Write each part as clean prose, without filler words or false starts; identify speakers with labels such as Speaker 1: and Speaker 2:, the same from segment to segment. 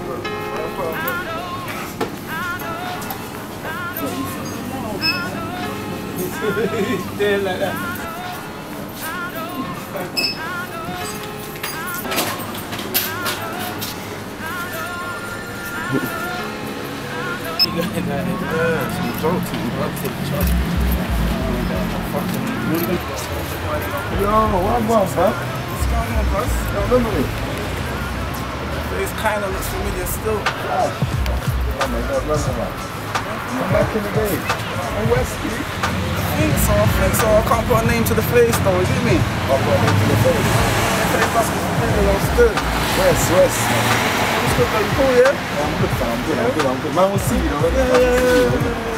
Speaker 1: He's there like that. Yo, what was that? What's going on, boss? You remember me? It's kind of looks familiar still. Gosh. Oh my God, remember that? I'm back in the day. I'm Westy. I think so. I can't put a name to the face though, you get me? I'll put a name to the face. Face must be familiar, I'm still. West. What's good, man? Cool, yeah? I'm good, fam. I'm good. Man, we'll see you, though. Yeah.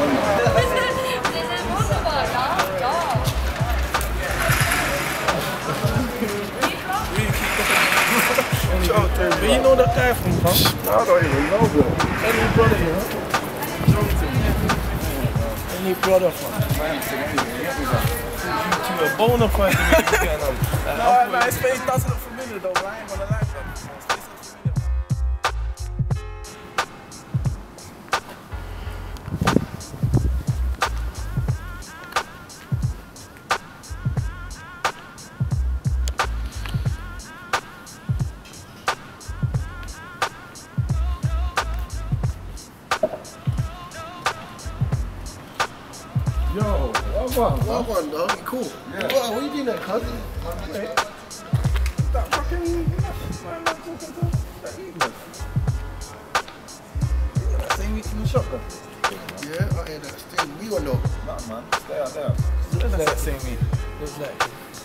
Speaker 1: Where you know that guy from, fam? I don't even know, bro. Any brother, you know? Any brother, fam? You a bona fide. No, his face doesn't look familiar, though. I ain't gonna lie, fam. His face looks familiar. Yo, what one, dog? You cool? Yeah. What are you doing there, cousin? That fucking man talking to that evening. That same week in the shop, though?
Speaker 2: Yeah, I hear that. Stay in me or no?
Speaker 1: Nah, man. Stay out there. Looks like that same week. Looks like.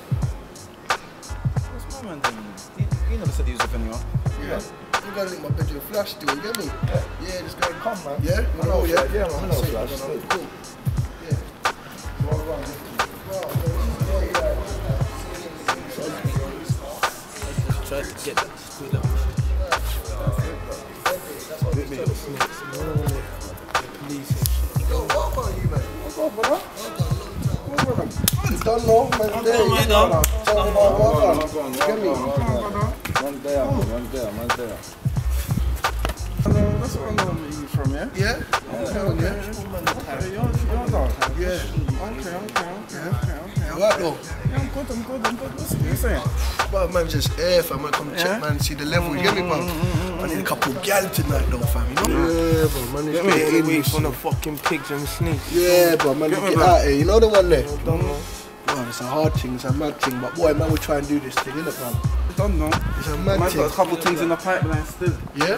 Speaker 1: What's my man doing? He never said he was with anyone.
Speaker 2: Yeah. You gotta link my bedroom flash still, you get me? Yeah, just go and
Speaker 1: come, man.
Speaker 2: Yeah?
Speaker 1: I know, yeah? Yeah, man. I know
Speaker 2: flash. Cool.
Speaker 1: Try to get that stood up.
Speaker 2: Yo, what about you, man?
Speaker 1: What's up, brother?
Speaker 2: Don't know, man.
Speaker 1: I'm
Speaker 2: there.
Speaker 1: going, man.
Speaker 2: Get me?
Speaker 1: One there. That's what I know you from, yeah?
Speaker 2: Yeah?
Speaker 1: You're dog.
Speaker 2: Yeah.
Speaker 1: Okay.
Speaker 2: Right, though?
Speaker 1: Yeah, I'm good. What's you saying?
Speaker 2: Well, man, just air, fam. I come check, man, see the level, you get me, bro? I need a couple of gal tonight, though, fam, you know? Yeah, bro, man.
Speaker 1: Get me away from the fucking pigs and snakes.
Speaker 2: Yeah, bro, man, get out here. You know the one there?
Speaker 1: Don't know.
Speaker 2: Well, it's a hard thing, it's a mad thing, but boy, man, we'll try and do this thing, innit, man?
Speaker 1: Don't know.
Speaker 2: It's a mad
Speaker 1: Man's
Speaker 2: thing.
Speaker 1: got a couple things in the pipeline still.
Speaker 2: Yeah?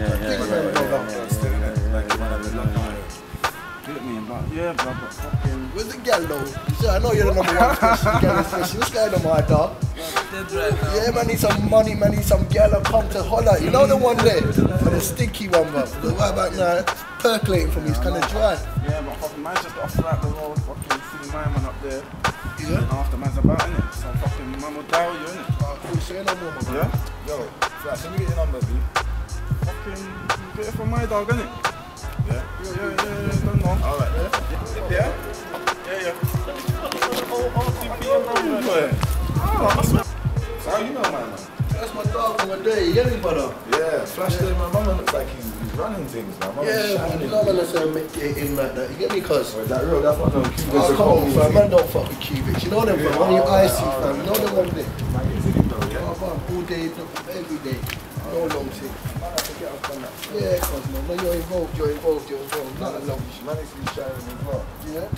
Speaker 1: Get me, but yeah, bro, but fucking.
Speaker 2: Where's the gal though? So I know you're the number one question, gal especially. What's going on, my dog? Yeah, man, need some money, man, need some gal to come to holler. You know the one there? For the stinky one, bro. The right back now, percolating for me, it's kind of dry.
Speaker 1: Yeah, but fucking man's just off out the road, fucking see my man up there.
Speaker 2: Yeah?
Speaker 1: And after man's about, innit? So fucking man will dial you, innit?
Speaker 2: Cool, say no more, man.
Speaker 1: Yeah?
Speaker 3: Yo, Flash, let me get your number, B.
Speaker 1: Fucking get it from my dog, innit?
Speaker 3: Yeah?
Speaker 1: Yeah, don't know.
Speaker 3: Alright,
Speaker 1: Yeah? Yeah. So how you know my man?
Speaker 2: That's my dog from the day, you get me, brother?
Speaker 3: Yeah, Flash there, my mum looks like he's running things, man.
Speaker 2: Yeah, man, you know man that's make it in like that, you get me, cuz?
Speaker 3: Is that real? That's what I'm
Speaker 2: Oh, come on, fam, man don't fuck with cubics, you know them, fam, when you icy, fam, you know them one day. Oh, man, all day, every day, no long thing. Yeah, cuz, man, when you're involved, not a long shit.
Speaker 3: Man, it's sharing as well.
Speaker 2: Yeah?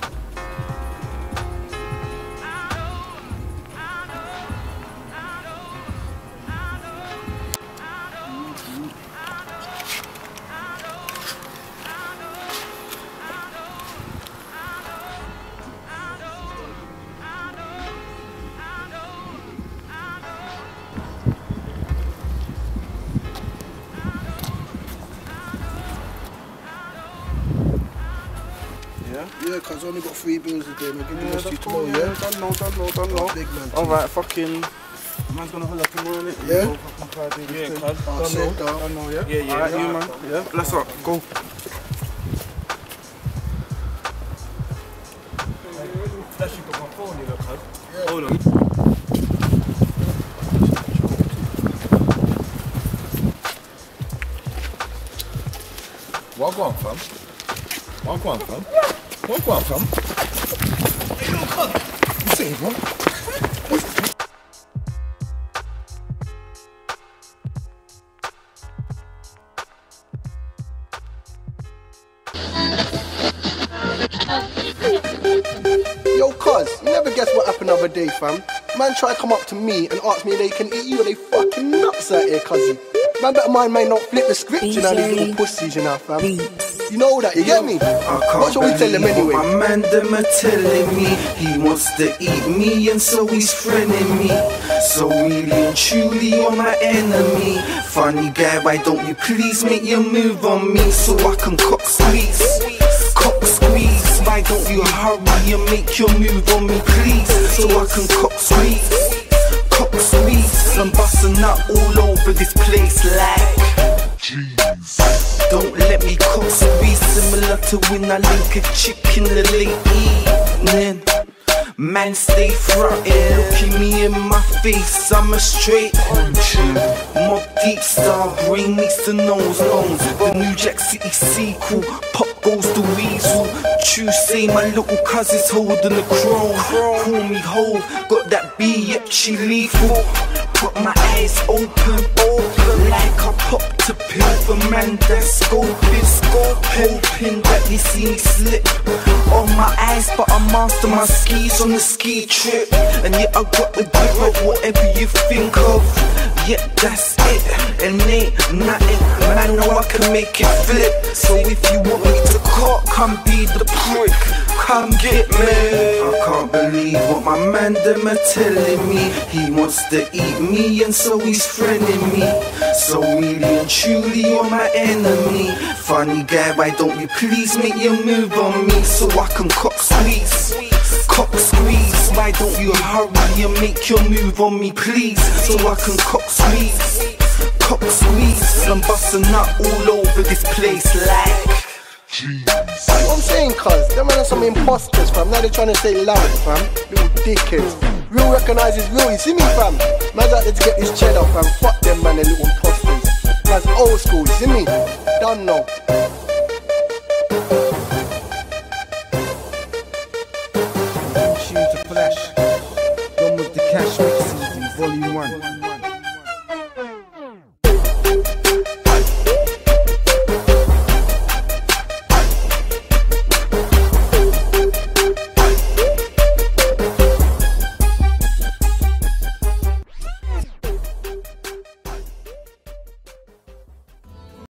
Speaker 2: Yeah, cuz only got 3 bills a day, man. Give me this tomorrow, yeah?
Speaker 1: Don't know.
Speaker 2: Big man.
Speaker 1: Alright, fucking. Man's gonna hold up tomorrow, innit?
Speaker 2: Yeah?
Speaker 1: Yeah, cuz.
Speaker 2: Don't
Speaker 1: know, yeah? Yeah. Alright, you, man. Yeah? Bless up. Go. Flash, you got my phone here, cuz.
Speaker 2: Yeah.
Speaker 1: Hold on. What go on, fam? What go on, fam? What go on, fam? Hey, yo, cuz. You saying, bro?
Speaker 2: Yo, cuz, you never guess what happened the other day, fam. Man try to come up to me and ask me if they can eat you, or they fucking nuts out here, cuzzy. Man better mind may not flip the script, you know, these little pussies, you know, fam. You know that, you get me? What shall we tell them anyway?
Speaker 4: My man them are telling me he wants to eat me, and so he's friending me. So really and truly you're my enemy. Funny guy, why don't you please make your move on me so I can cock squeeze? Cock squeeze, why don't you hurry and make your move on me please, so I can cock squeeze? Cock squeeze, I'm busting up all over this place like jeez. Don't let me cock squeeze, similar to when I link a chick in the late evening. Man stay frontin', looking me in my face, I'm a straight puncher. Mob Deep star, brain meets the nose loans. The new Jack City sequel, pop goes the weasel. True say my little cousin's holding the chrome. Call me Hove, got that B, yep she lethal. Got my eyes open, like I popped a pill for man that's scoping, hoping that they see me slip on my eyes, but I master my skis on the ski trip. And yeah, I got the grip of whatever you think of. Yeah, that's it, and ain't nothing. Man, I know I can make it flip. So if you want me to cock, come be the prick, come get me. I can't believe what my man them are telling me. He wants to eat me, and so he's friending me. So really and truly you're my enemy. Funny guy, why don't you please make your move on me so I can cock squeeze? Cock squeeze, why don't you hurry and make your move on me please, so I can cock squeeze? Cock squeeze, I'm busting up all over this place like jeez.
Speaker 2: What I'm saying, cuz, them man are some imposters, fam. Now they're trying to say loud, fam. Little dickheads. Real recognize is real, you see me, fam? Man's out there to get this cheddar, fam. Fuck them, man, they little imposters. Man's old school, you see me? Don't know.